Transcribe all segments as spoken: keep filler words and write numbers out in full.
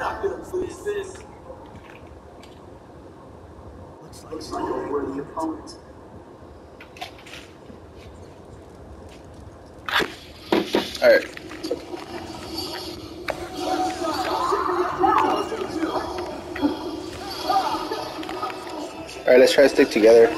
Looks like a worthy opponent. Alright. Alright, let's try to stick together.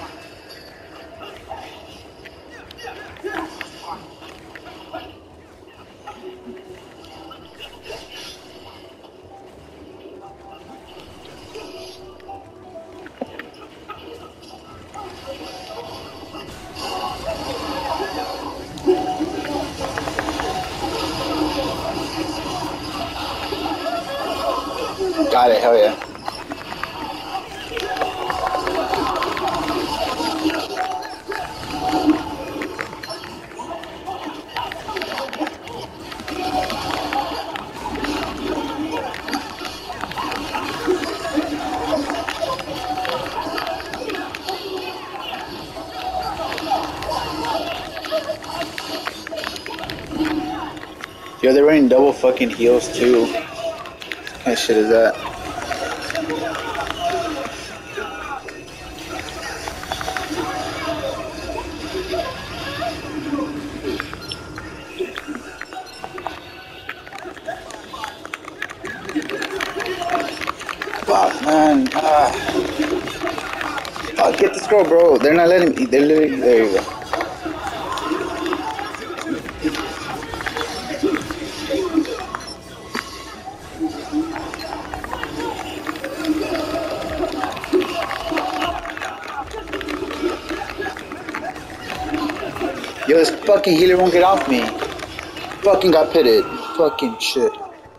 Got it, hell yeah. Yo, they're running double fucking heals too. What kind of shit is that? Fuck, man. Ah. Oh, get this girl, bro. They're not letting me. They're literally. There you go. Yo, this fucking healer won't get off me. Fucking got pitted. Fucking shit.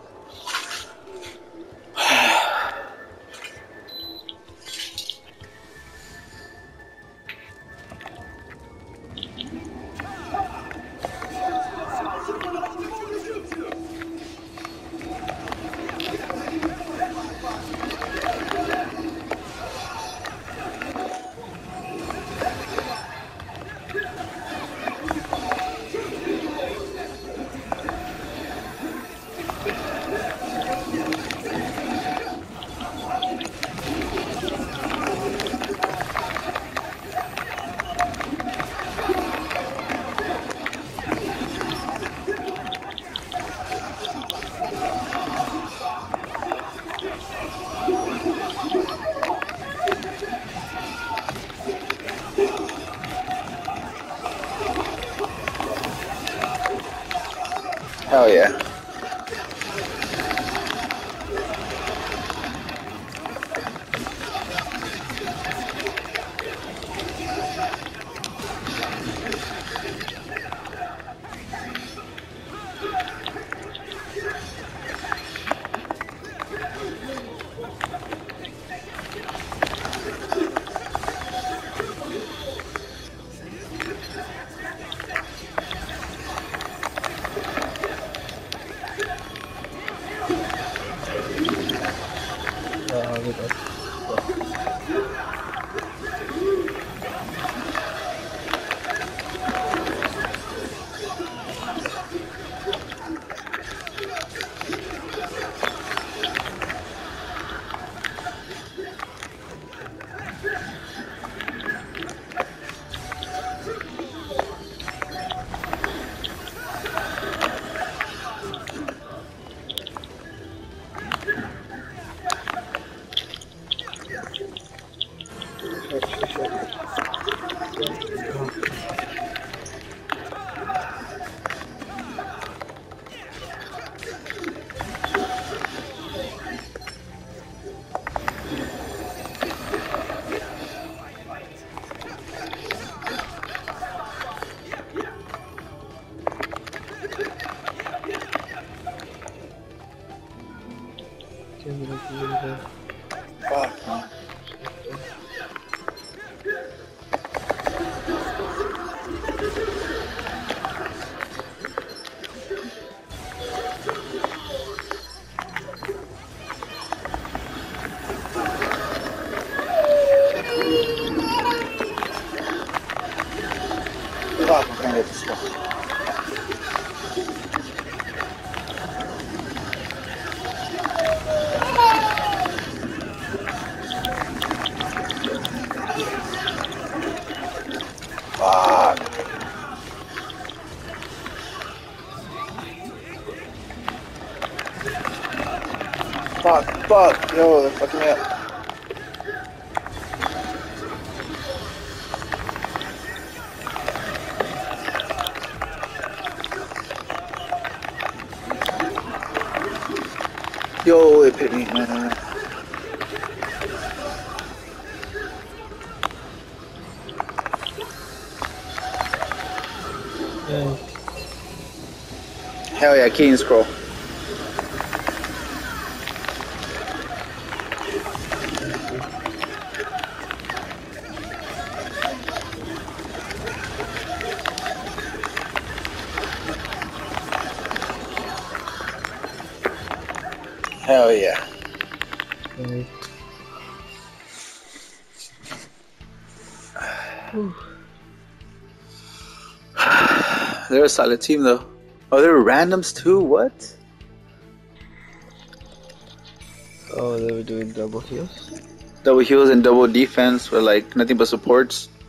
Hell yeah. Fuck, man. Fuck, I'm trying to get this stuff. Fuck, fuck, yo, they're fucking me up. Yo, it hit me. No, no, no. Yeah. Hell yeah, key and scroll. Hell yeah. Okay. They're a solid team though. Oh, they're randoms too? What? Oh, they were doing double heals. Double heals and double defense with like nothing but supports.